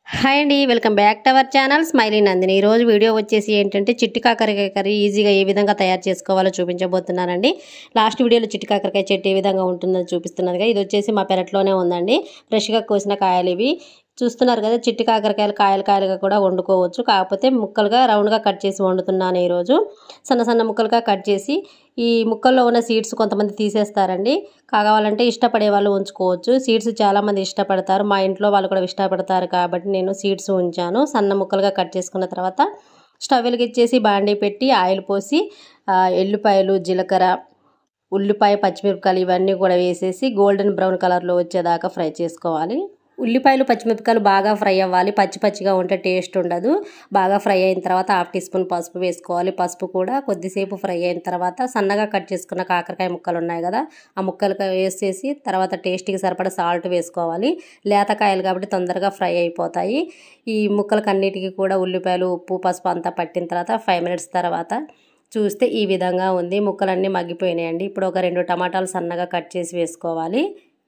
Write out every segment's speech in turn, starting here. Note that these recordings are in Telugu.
హాయ్ అండి, welcome back to our channel Smiley Nandini. ఈరోజు వీడియో వచ్చేసి ఏంటంటే చిట్టి కాకరకాయ కర్రీ ఈజీగా ఏ విధంగా తయారు చేసుకోవాలో చూపించబోతున్నానండి. లాస్ట్ వీడియోలో చిట్టి కాకరకాయ చెట్టు ఏ విధంగా ఉంటుందో చూపిస్తున్నదిగా. ఇది వచ్చేసి మా పెరట్లోనే ఉందండి. ఫ్రెష్గా కోసిన కాయలు ఇవి చూస్తున్నారు కదా. చిట్టి కాకరకాయలు కాయలు కాయలుగా కూడా వండుకోవచ్చు, కాకపోతే ముక్కలుగా రౌండ్గా కట్ చేసి వండుతున్నాను ఈరోజు. సన్న సన్న ముక్కలుగా కట్ చేసి ఈ ముక్కల్లో ఉన్న సీడ్స్ కొంతమంది తీసేస్తారండి. కావాలంటే ఇష్టపడే వాళ్ళు ఉంచుకోవచ్చు. సీడ్స్ చాలామంది ఇష్టపడతారు, మా ఇంట్లో వాళ్ళు కూడా ఇష్టపడతారు కాబట్టి నేను సీడ్స్ ఉంచాను. సన్న ముక్కలుగా కట్ చేసుకున్న తర్వాత స్టవ్ వెలిగించేసి బాండీ పెట్టి ఆయిల్ పోసి ఎల్లిపాయలు, జీలకర్ర, ఉల్లిపాయ, పచ్చిమిరపకాయలు ఇవన్నీ కూడా వేసేసి గోల్డెన్ బ్రౌన్ కలర్లో వచ్చేదాకా ఫ్రై చేసుకోవాలి. ఉల్లిపాయలు, పచ్చిమిరపకాయలు బాగా ఫ్రై అవ్వాలి, పచ్చి పచ్చిగా ఉంటే టేస్ట్ ఉండదు. బాగా ఫ్రై అయిన తర్వాత 1/2 టీ స్పూన్ పసుపు వేసుకోవాలి. పసుపు కూడా కొద్దిసేపు ఫ్రై అయిన తర్వాత సన్నగా కట్ చేసుకున్న కాకరకాయ ముక్కలు ఉన్నాయి కదా, ఆ ముక్కలు వేసేసి తర్వాత టేస్ట్కి సరిపడా సాల్ట్ వేసుకోవాలి. లేతకాయలు కాబట్టి తొందరగా ఫ్రై అయిపోతాయి. ఈ ముక్కలకి అన్నిటికీ కూడా ఉల్లిపాయలు, ఉప్పు, పసుపు అంతా పట్టిన తర్వాత 5 మినిట్స్ తర్వాత చూస్తే ఈ విధంగా ఉంది. ముక్కలన్నీ మగ్గిపోయినాయండి. ఇప్పుడు ఒక 2 టమాటాలు సన్నగా కట్ చేసి వేసుకోవాలి.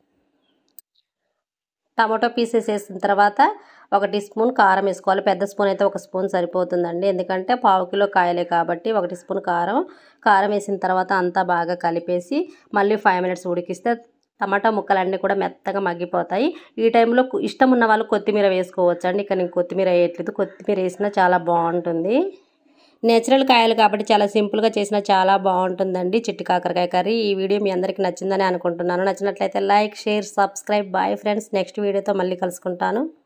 టమాటో పీసెస్ వేసిన తర్వాత 1 టీ స్పూన్ కారం వేసుకోవాలి. పెద్ద స్పూన్ అయితే 1 స్పూన్ సరిపోతుందండి, ఎందుకంటే 1/2 కిలో కాయలే కాబట్టి 1 స్పూన్ కారం వేసిన తర్వాత అంతా బాగా కలిపేసి మళ్ళీ 5 మినిట్స్ ఉడికిస్తే టమాటా ముక్కలన్నీ కూడా మెత్తగా మగ్గిపోతాయి. ఈ టైంలో ఇష్టం ఉన్న వాళ్ళు కొత్తిమీర వేసుకోవచ్చు అండి. ఇక్కడ నేను కొత్తిమీర వేయట్లేదు, కొత్తిమీర వేసినా చాలా బాగుంటుంది. నేచురల్ కాయలు కాబట్టి చాలా సింపుల్గా చేసినా చాలా బాగుంటుందండి చిట్టి కాకరకాయ కర్రీ. ఈ వీడియో మీ అందరికీ నచ్చిందని అనుకుంటున్నాను. నచ్చినట్లయితే like, share, subscribe. Bye friends, next వీడియోతో మళ్ళీ కలుసుకుంటాను.